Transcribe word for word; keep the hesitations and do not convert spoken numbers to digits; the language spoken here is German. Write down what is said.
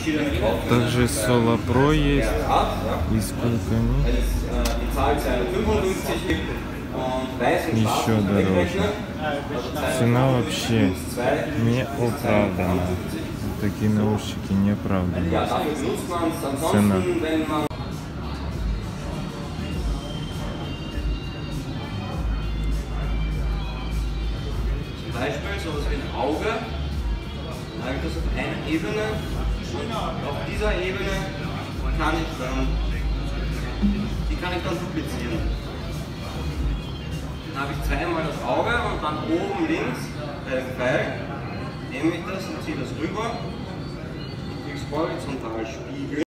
Также Sola Pro есть. И сколько они? Еще дороже. Цена вообще не оправдана. Такие наушники не оправданы. Цена. Zum Beispiel sowas wie ein Auge, dann habe ich das auf einer Ebene und auf dieser Ebene kann ich dann, die kann ich dann duplizieren. Dann habe ich zweimal das Auge und dann oben links bei dem Pfeil nehme ich das und ziehe das rüber und kriege es horizontal spiegeln.